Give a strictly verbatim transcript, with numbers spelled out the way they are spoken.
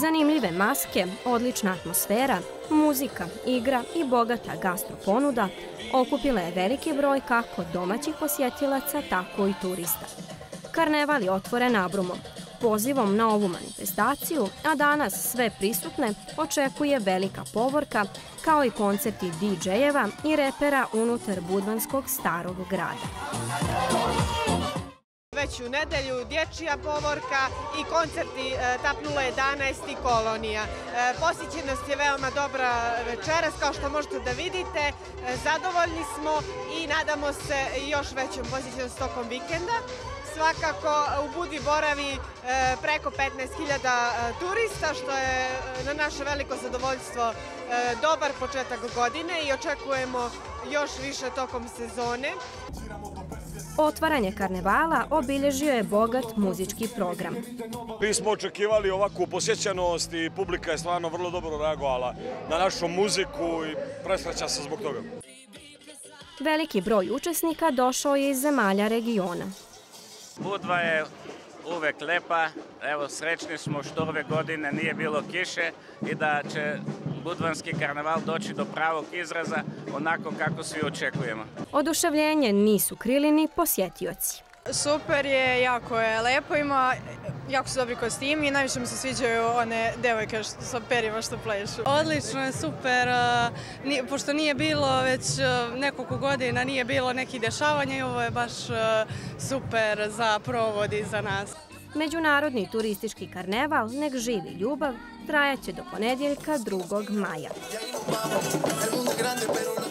Zanimljive maske, odlična atmosfera, muzika, igra i bogata gastroponuda okupila je veliki broj kako domaćih posjetilaca, tako i turista. Karneval je otvoren nabrumom, pozivom na ovu manifestaciju, a danas sve prisutne očekuje velika povorka, kao i koncerti didžejeva i repera unutar budvanskog starog grada. Već u nedelju dječja povorka i koncerti TAP nula jedanaest i Kolonija. Posjećenost je veoma dobra večeras, kao što možete da vidite. Zadovoljni smo i nadamo se još većom posjećenost tokom vikenda. Svakako u Budvi boravi preko petnaest hiljada turista, što je na naše veliko zadovoljstvo dobar početak godine i očekujemo još više tokom sezone. Otvaranje karnevala obilježio je bogat muzički program. Mi smo očekivali ovakvu posjećenost i publika je stvarno vrlo dobro reagovala na našu muziku i presreća se zbog toga. Veliki broj učesnika došao je iz zemalja regiona. Budva je uvek lepa, evo srećni smo što ove godine nije bilo kiše i da će budvanski karneval doći do pravog izraza onako kako svi očekujemo. Oduševljenje nisu krili ni posjetioci. Super je, jako je lepo, ima jako su dobri kostimi i najviše mi se sviđaju one devojke sa perima što plešu. Odlično je, super, pošto nije bilo već nekoliko godina, nije bilo nekih dešavanja i ovo je baš super za provod i za nas. Međunarodni turistički karneval Nek živi ljubav trajaće do ponedjeljka drugog maja.